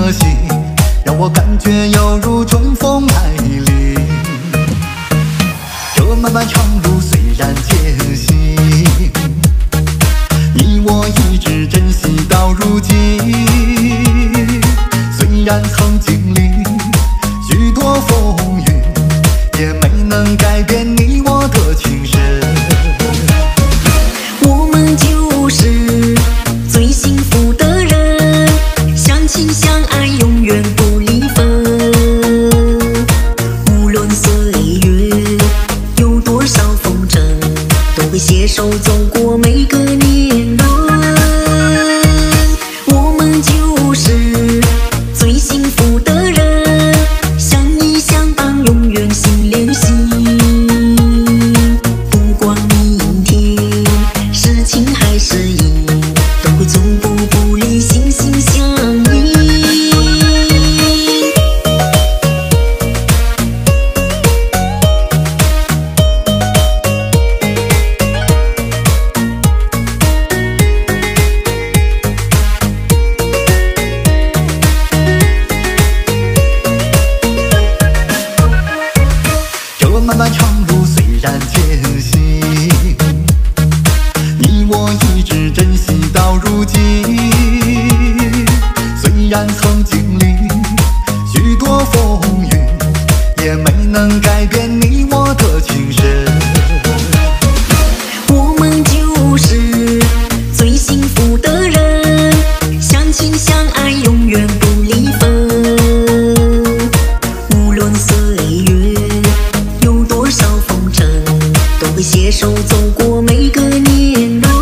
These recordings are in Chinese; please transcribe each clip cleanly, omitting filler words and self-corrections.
的心，让我感觉犹如春风来临。这漫漫长路虽然艰辛，你我一直珍惜到如今。虽然曾经历许多风雨，也没能改变你我的情深。 我们就是最幸福的人，相亲相爱，永远不离分。无论岁月有多少风尘，都会携手走过每个年轮。我们就是最幸福的人，相依相伴，永远心连心。不管明天是晴还是阴，都会从不离，心心相印。 这漫漫长路虽然艰辛，你我一直珍惜到如今。虽然曾经历许多风雨，也没能改变你我的情深。 我们就是最幸福的人，相亲相爱，永远不离分。无论岁月有多少风尘，都会携手走过每个年轮。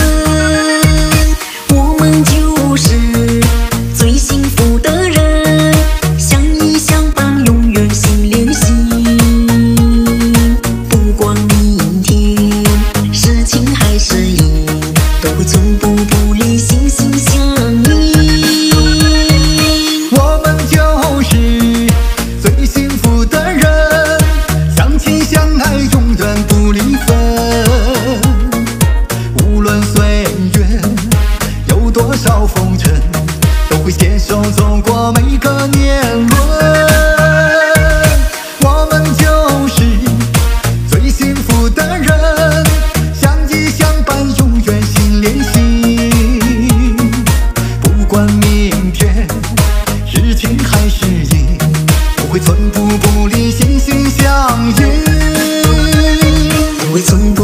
我们就是最幸福的人，相依相伴，永远心连心。不管明天是晴还是阴，都会从不离，心心相印。 我们就是最幸福的人，相亲相爱，永远不离分。无论岁月有多少风尘，都会携手走过每个年轮。我们就是最幸福的人，相依相伴，永远心连心。不管明天是晴还是阴，不会寸步不离，心心相印。 不会从